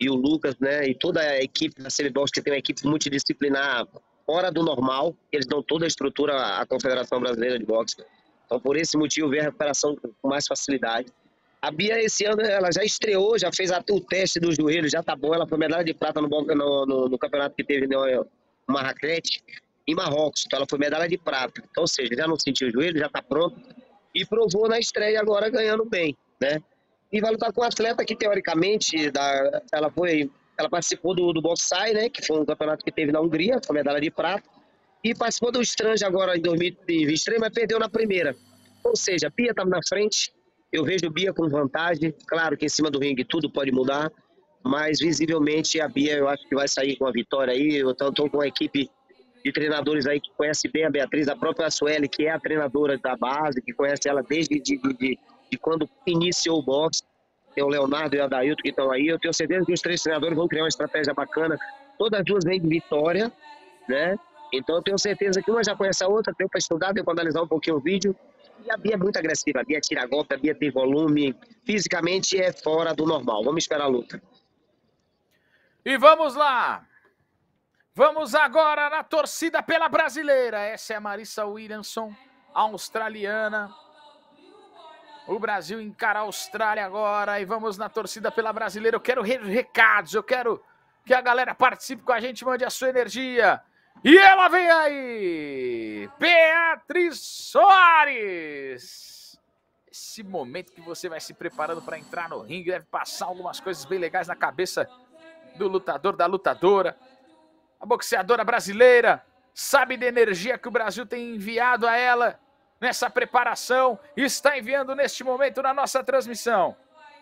e o Lucas, né, e toda a equipe da CBBOX, que tem uma equipe multidisciplinar fora do normal, eles dão toda a estrutura à Confederação Brasileira de Boxe. Então, por esse motivo, vem a recuperação com mais facilidade. A Bia, esse ano, ela já estreou, já fez até o teste do joelho, já tá bom. Ela foi medalha de prata no campeonato que teve no Marrakech, em Marrocos. Então, ela foi medalha de prata. Então, ou seja, já não sentiu o joelho, já tá pronto. E provou na estreia agora, ganhando bem, né? E vai lutar com um atleta que, teoricamente, ela participou do Boxai, né? Que foi um campeonato que teve na Hungria, com a medalha de prata. E participou do Strange agora em 2023, mas perdeu na primeira. Ou seja, a Bia tá na frente. Eu vejo Bia com vantagem. Claro que em cima do ringue tudo pode mudar, mas visivelmente a Bia eu acho que vai sair com a vitória aí. Eu estou com uma equipe de treinadores aí que conhece bem a Beatriz, a própria Sueli, que é a treinadora da base, que conhece ela desde de quando iniciou o boxe. Tem o Leonardo e o Adailton que estão aí. Eu tenho certeza que os três treinadores vão criar uma estratégia bacana. Todas as duas vêm de vitória, né? Então eu tenho certeza que uma já conhece a outra, deu para estudar, deu para analisar um pouquinho o vídeo. E a Bia é muito agressiva, a Bia tira golpe, a Bia tem volume, fisicamente é fora do normal. Vamos esperar a luta. E vamos lá! Vamos agora na torcida pela brasileira. Essa é a Marissa Williamson, australiana. O Brasil encara a Austrália agora e vamos na torcida pela brasileira. Eu quero recados, eu quero que a galera participe com a gente, mande a sua energia. E ela vem aí, Beatriz Soares. Esse momento que você vai se preparando para entrar no ringue, deve passar algumas coisas bem legais na cabeça do lutador, da lutadora. A boxeadora brasileira sabe da energia que o Brasil tem enviado a ela nessa preparação e está enviando neste momento na nossa transmissão.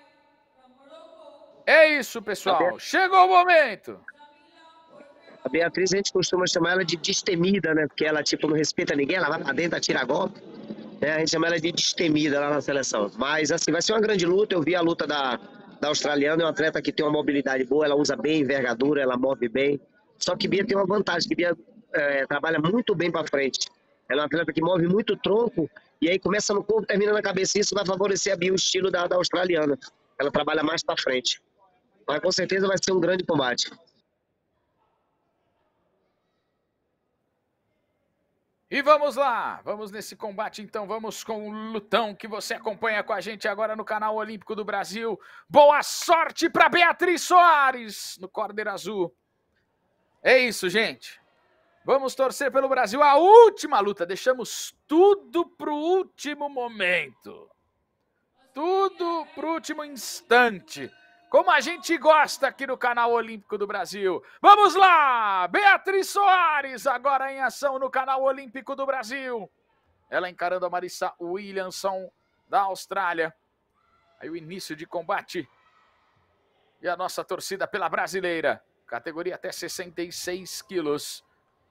É isso, pessoal. Chegou o momento. A Beatriz, a gente costuma chamar ela de destemida, né? Porque ela, tipo, não respeita ninguém, ela vai pra dentro, atira golpe. Né? A gente chama ela de destemida lá na seleção. Mas, assim, vai ser uma grande luta. Eu vi a luta da australiana, é uma atleta que tem uma mobilidade boa, ela usa bem envergadura, ela move bem. Só que Bia tem uma vantagem, que Bia trabalha muito bem pra frente. Ela é uma atleta que move muito tronco, e aí começa no corpo, termina na cabeça. Isso vai favorecer a Bia, o estilo da australiana. Ela trabalha mais pra frente. Mas, com certeza, vai ser um grande combate. E vamos lá, vamos nesse combate então, vamos com o lutão que você acompanha com a gente agora no canal Olímpico do Brasil. Boa sorte para Beatriz Soares no corner azul. É isso, gente. Vamos torcer pelo Brasil. A última luta, deixamos tudo pro último momento. Tudo pro último instante. Como a gente gosta aqui no canal Olímpico do Brasil. Vamos lá! Beatriz Soares, agora em ação no canal Olímpico do Brasil. Ela encarando a Marissa Williamson, da Austrália. Aí o início de combate. E a nossa torcida pela brasileira. Categoria até 66 quilos.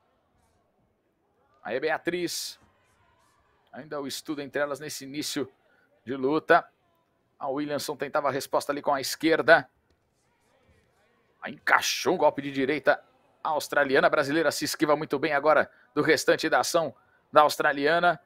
Aí Beatriz. Ainda o estudo entre elas nesse início de luta. A Williamson tentava a resposta ali com a esquerda. Aí encaixou um golpe de direita. A australiana, a brasileira se esquiva muito bem agora do restante da ação da australiana.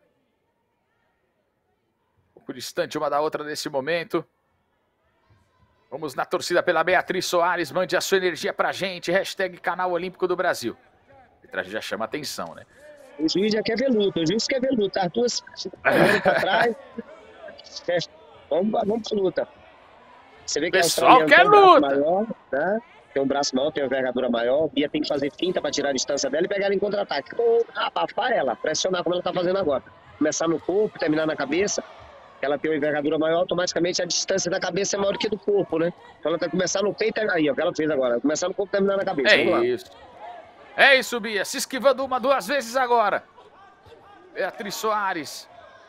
Um pouco distante uma da outra nesse momento. Vamos na torcida pela Beatriz Soares. Mande a sua energia pra gente. Hashtag Canal Olímpico do Brasil. Já chama atenção, né? O juiz já quer ver luta. O juiz quer ver luta. As duas olhando pra trás. Vamos pra luta. Você vê que pessoal quer tem um luta. Maior, né? Tem um braço maior, tem uma envergadura maior. Bia tem que fazer finta para tirar a distância dela e pegar ela em contra-ataque. Ou abafar ela, pressionar como ela tá fazendo agora. Começar no corpo, terminar na cabeça. Ela tem uma envergadura maior, automaticamente a distância da cabeça é maior do que do corpo, né? Então ela tem que começar no peito, aí, ó, o que ela fez agora. Começar no corpo e terminar na cabeça. É isso, Bia. Se esquivando duas vezes agora. Beatriz Soares.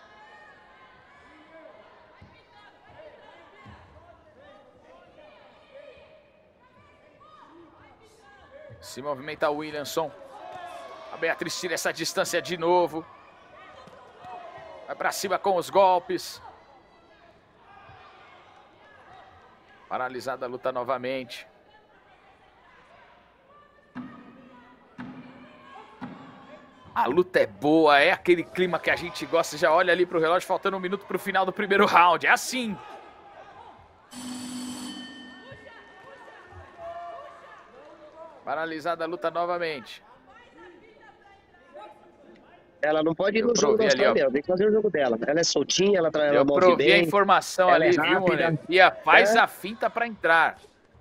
Se movimenta o Williamson. A Beatriz tira essa distância de novo. Vai pra cima com os golpes. Paralisada a luta novamente. A luta é boa, é aquele clima que a gente gosta. Já olha ali pro relógio, faltando 1 minuto pro final do primeiro round. É assim. Paralisada a luta novamente. Ela não pode ir no jogo da australiana, tem que fazer o jogo dela. Ela é soltinha, ela move bem. Eu a informação ali, é viu, Monet? E faz a finta para entrar.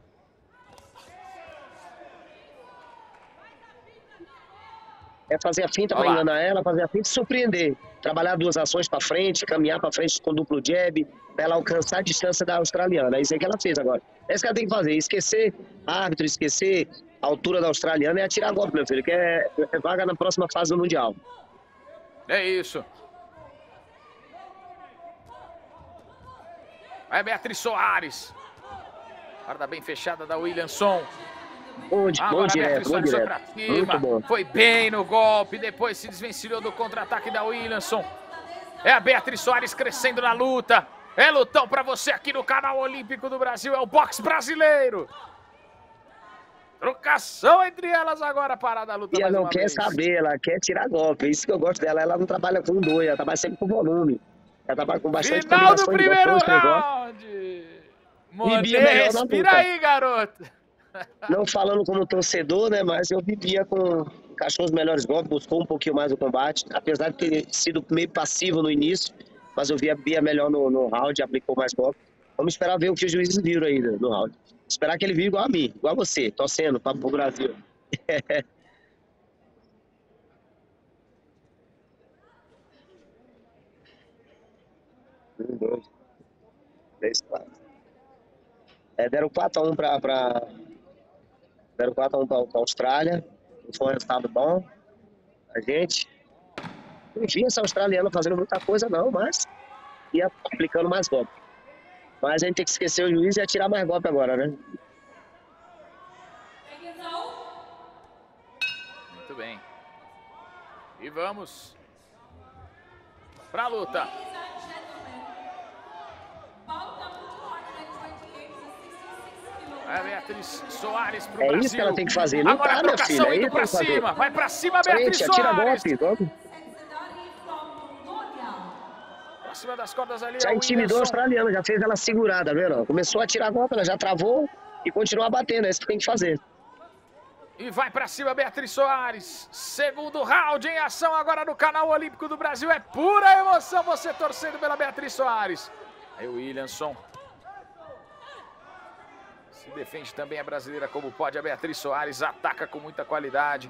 É fazer a finta para enganar ela, fazer a finta e surpreender. Trabalhar 2 ações para frente, caminhar para frente com duplo jab, para ela alcançar a distância da australiana. É isso aí que ela fez agora. É isso que ela tem que fazer. Esquecer árbitro, esquecer a altura da australiana e atirar golpe, meu filho, que é vaga na próxima fase do Mundial. É isso. Vai Beatriz Soares. Guarda bem fechada da Williamson. Bom direto, bom direto. Muito bom. Foi bem no golpe, depois se desvencilhou do contra-ataque da Williamson. É a Beatriz Soares crescendo na luta. É lutão pra você aqui no canal Olímpico do Brasil. É o boxe brasileiro. Trocação entre elas agora, parada a luta. E ela não quer saber, ela quer tirar golpe. Isso que eu gosto dela. Ela não trabalha com dois, ela trabalha sempre com volume. Ela trabalha com bastante final do primeiro round. Monet, respira aí, garoto. Não falando como torcedor, né? Mas eu vivia com cachorros melhores golpes, buscou um pouquinho mais o combate. Apesar de ter sido meio passivo no início, mas eu via melhor no round, aplicou mais golpe. Vamos esperar ver o que os juízes viram aí no round. Esperar que ele vire igual a mim, igual a você, torcendo para o Brasil. 1, 2, 3, 4. Deram 4-1 para Deram 4-1 para a Austrália. Não foi um resultado bom. A gente não via essa australiana fazendo muita coisa, não, mas ia aplicando mais golpe. Mas a gente tem que esquecer o juiz e atirar mais golpe agora, né? Muito bem. E vamos pra luta. É Beatriz Soares pro Brasil. É isso que ela tem que fazer. Não agora tá, a trocação minha filha. indo pra cima. Vai pra cima, Beatriz Soares. Atira golpe, vamos. Pra cima das cordas ali. Já intimidou a australiana, já fez ela segurar, tá vendo? Começou a tirar golpe, ela já travou e continua batendo. É isso que tem que fazer. E vai pra cima, Beatriz Soares. Segundo round em ação agora no canal Olímpico do Brasil. É pura emoção você torcendo pela Beatriz Soares. Aí o Williamson se defende também a brasileira como pode. A Beatriz Soares ataca com muita qualidade.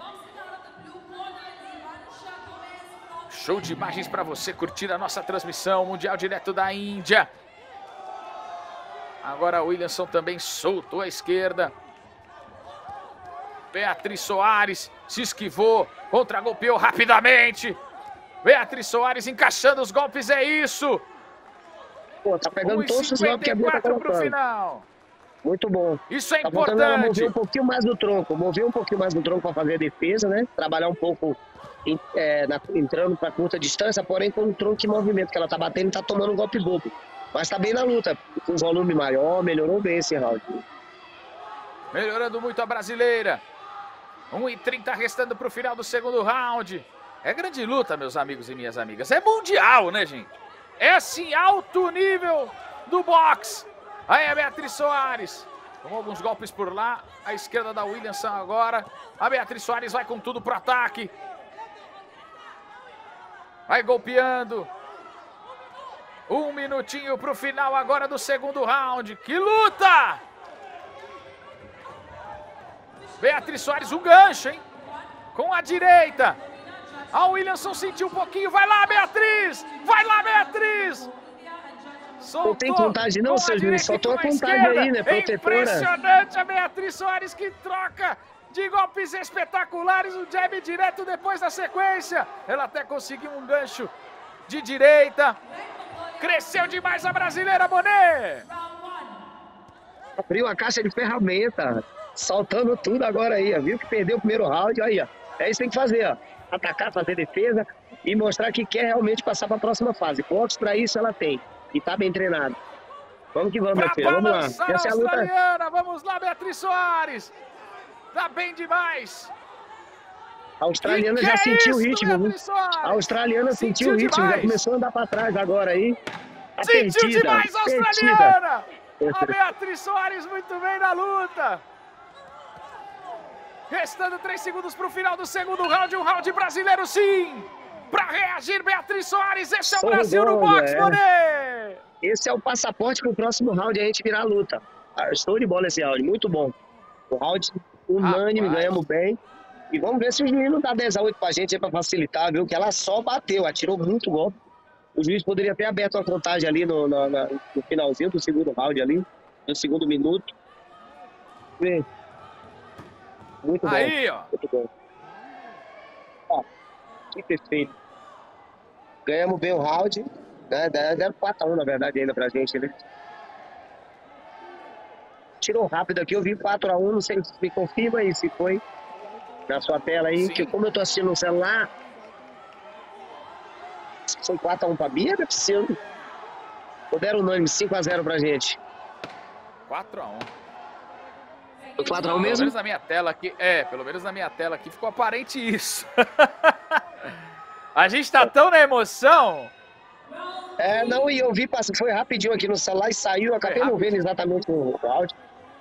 Show de imagens para você curtir a nossa transmissão mundial direto da Índia. Agora o Williamson também soltou a esquerda. Beatriz Soares se esquivou, contra-golpeou rapidamente. Beatriz Soares encaixando os golpes, é isso. Pô, tá pegando todos os golpes que a Bia tá colocando. Pro final. Muito bom. Isso é tá importante. Ela mover um pouquinho mais no tronco, para fazer a defesa, né? Trabalhar um pouco entrando para curta distância, porém com o tronco em movimento, que ela tá batendo e tá tomando um golpe bobo. Mas tá bem na luta, com volume maior, melhorou bem esse round. Melhorando muito a brasileira. 1:30 restando pro final do segundo round. É grande luta, meus amigos e minhas amigas. É mundial, né, gente? É assim, alto nível do boxe. Aí a Beatriz Soares. Com alguns golpes por lá. A esquerda da Williamson agora. A Beatriz Soares vai com tudo pro ataque. Vai golpeando. 1 minutinho pro final agora do segundo round. Que luta! Beatriz Soares, um gancho, hein? Com a direita. A Williamson sentiu um pouquinho. Vai lá, Beatriz! Vai lá, Beatriz! Não tem contagem não, seu juiz. Soltou a contagem aí, né, protetora? Impressionante a Beatriz Soares, que troca de golpes espetaculares. Um jab direto depois da sequência. Ela até conseguiu um gancho de direita. Cresceu demais a brasileira, Monet! Abriu a caixa de ferramenta. Soltando tudo agora aí, ó. Viu que perdeu o primeiro round, aí, ó. É isso que tem que fazer, ó. Atacar, fazer defesa e mostrar que quer realmente passar para a próxima fase. Pontos para isso ela tem. E tá bem treinado. Vamos que vamos, minha filha. Vamos lá. Essa é a luta. Vamos lá, Beatriz Soares. Tá bem demais. A australiana já sentiu o ritmo, viu? A australiana sentiu o ritmo, já começou a andar para trás agora aí. Sentiu demais a australiana. A Beatriz Soares muito bem na luta. Restando 3 segundos para o final do segundo round. Um round brasileiro, sim. Para reagir, Beatriz Soares. Esse é o Brasil no boxe, Monet. Esse é o passaporte para o próximo round, a gente virar a luta. Estou de bola esse round, muito bom. O round unânime, ganhamos bem. E vamos ver se o juiz não dá 10-8 pra gente aí pra facilitar, viu? Que ela só bateu, atirou muito golpe. O juiz poderia ter aberto a contagem ali no finalzinho do segundo round ali, no segundo minuto. Muito bom. Aí, ó. Muito bom. Ó, que perfeito. Ganhamos bem o round. Né? Deram 4-1, na verdade, ainda pra gente, né? Tirou rápido aqui, eu vi 4-1, não sei se me confirma aí se foi na sua tela aí, sim. Que como eu tô assistindo no celular, foi 4-1 pra Bia, não é possível. Ou deram unânime, 5-0 pra gente. 4-1. Foi 4-1 mesmo? Pelo menos na minha tela aqui, pelo menos na minha tela aqui ficou aparente isso. A gente tá tão na emoção. Não, e eu vi, foi rapidinho aqui no celular e saiu, acabei não vendo exatamente o áudio.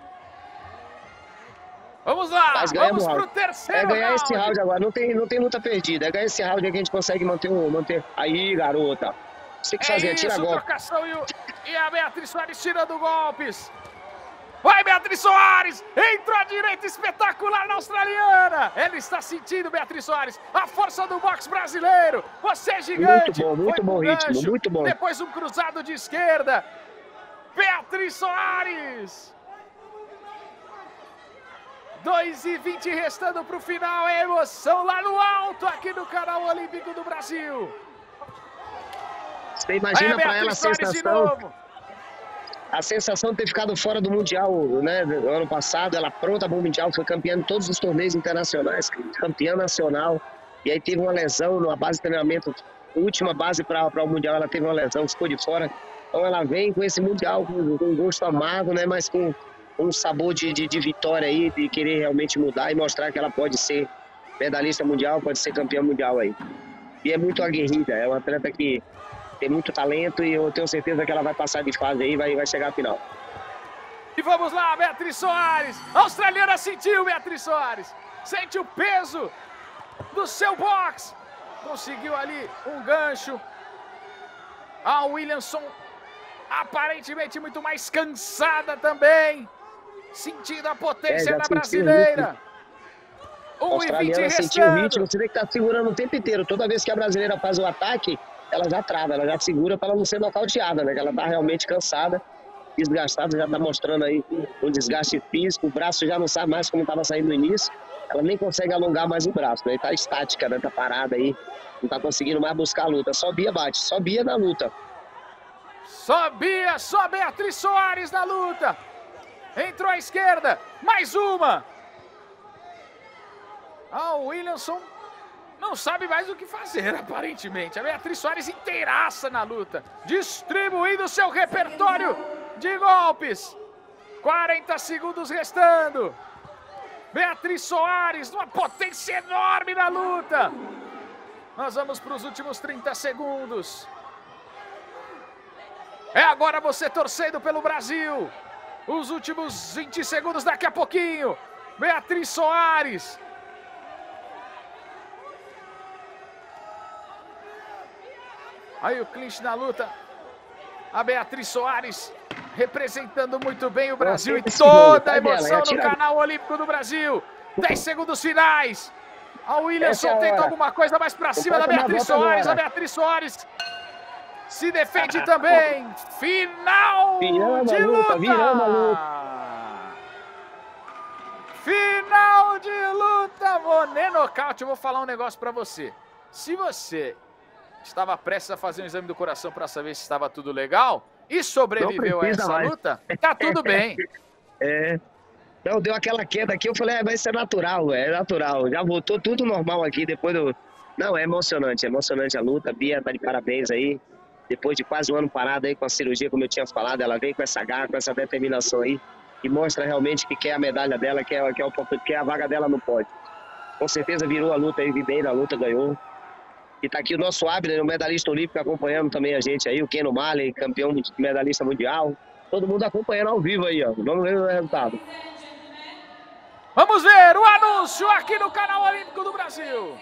Vamos lá, Mas vamos pro terceiro round. É ganhar esse round agora, não tem luta perdida. É ganhar esse round que a gente consegue manter. Aí, garota. Você que fazer, tira golpe. Trocação e a Beatriz Soares tirando golpes. Vai, Beatriz Soares! Entrou à direita, espetacular na australiana! Ela está sentindo, Beatriz Soares, a força do boxe brasileiro! Você é gigante! Muito bom ritmo, muito bom. Depois um cruzado de esquerda. Beatriz Soares! 2:20 restando para o final, é emoção lá no alto, aqui no canal Olímpico do Brasil. Você imagina para ela a sensação de ter ficado fora do Mundial, né? No ano passado, ela pronta para o Mundial, foi campeã de todos os torneios internacionais, campeã nacional. E aí teve uma lesão na base de treinamento, última base para o Mundial, ela teve uma lesão, ficou de fora. Então ela vem com esse Mundial, com um gosto amargo, né? Mas com um sabor de vitória aí, de querer realmente mudar e mostrar que ela pode ser medalhista mundial, pode ser campeã mundial aí. E é muito aguerrida, é uma atleta que tem muito talento e eu tenho certeza que ela vai passar de fase aí e vai chegar à final. E vamos lá, Beatriz Soares! A australiana sentiu, Beatriz Soares! Sente o peso do seu boxe! Conseguiu ali um gancho. A Williamson aparentemente muito mais cansada também. Sentindo a potência da brasileira. 1:20 sentiu o ritmo, você vê que tá segurando o tempo inteiro. Toda vez que a brasileira faz o ataque, ela já trava, ela já segura para ela não ser nocauteada, né? Que ela tá realmente cansada, desgastada, já tá mostrando aí um desgaste físico, o braço já não sabe mais como estava saindo no início. Ela nem consegue alongar mais o braço, né? Tá estática, né? Tá parada aí, não tá conseguindo mais buscar a luta. Só Bia bate, só Bia na luta. Só Bia, só Beatriz Soares na luta. Entrou à esquerda, mais uma. A Williamson não sabe mais o que fazer, aparentemente. A Beatriz Soares inteiraça na luta, distribuindo seu repertório de golpes. 40 segundos restando. Beatriz Soares, numa potência enorme na luta. Nós vamos para os últimos 30 segundos. É agora você torcendo pelo Brasil. Os últimos 20 segundos daqui a pouquinho. Beatriz Soares. Aí o clinch na luta. A Beatriz Soares representando muito bem o Brasil e toda a emoção no canal Olímpico do Brasil. 10 segundos finais. A Williamson tenta alguma coisa mais pra cima da Beatriz Soares. A Beatriz Soares se defende também. Final de luta. Final de luta. Monet nocaute. Eu vou falar um negócio pra você. Se você estava prestes a fazer um exame do coração para saber se estava tudo legal e sobreviveu a essa luta, tá tudo bem. Não, deu aquela queda aqui, eu falei, vai ser natural, é natural. Já voltou tudo normal aqui depois do... Não, é emocionante a luta. Bia tá de parabéns aí. Depois de quase um ano parada aí com a cirurgia, como eu tinha falado, ela vem com essa garra, com essa determinação aí e mostra realmente que quer a medalha dela, quer a vaga dela no pódio. Com certeza virou a luta aí, bem na luta, ganhou. E tá aqui o nosso Abner, o medalhista olímpico, acompanhando também a gente aí, o Ken O'Malley, campeão medalhista mundial. Todo mundo acompanhando ao vivo aí, ó. Vamos ver o resultado. Vamos ver o anúncio aqui no canal Olímpico do Brasil.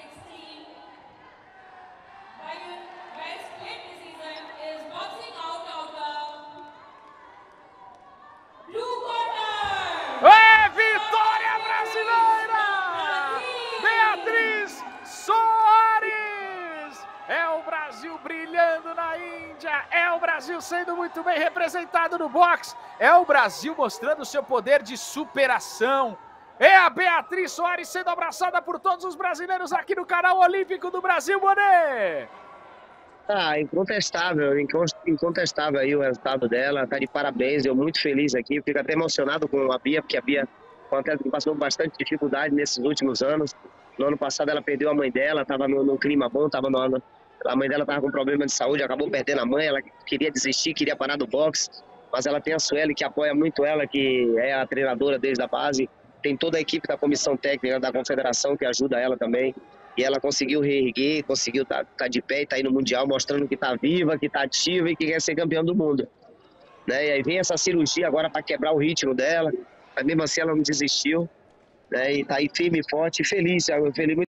É vitória brasileira! Beatriz Soares! É o Brasil brilhando na Índia, é o Brasil sendo muito bem representado no boxe, é o Brasil mostrando seu poder de superação. É a Beatriz Soares sendo abraçada por todos os brasileiros aqui no canal Olímpico do Brasil, Boné! Incontestável, incontestável aí o resultado dela, tá de parabéns, eu muito feliz aqui, fico até emocionado com a Bia, porque a Bia foi uma atleta que passou bastante dificuldade nesses últimos anos. No ano passado ela perdeu a mãe dela, estava num clima bom, a mãe dela estava com problema de saúde, acabou perdendo a mãe, ela queria desistir, queria parar do boxe, mas ela tem a Sueli que apoia muito ela, que é a treinadora desde a base, tem toda a equipe da comissão técnica da confederação que ajuda ela também. E ela conseguiu reerguer, conseguiu tá de pé e tá aí no Mundial, mostrando que tá viva, que tá ativa e que quer ser campeã do mundo. Né? E aí vem essa cirurgia agora para quebrar o ritmo dela, mas mesmo assim ela não desistiu, né? E tá aí firme e forte e feliz, muito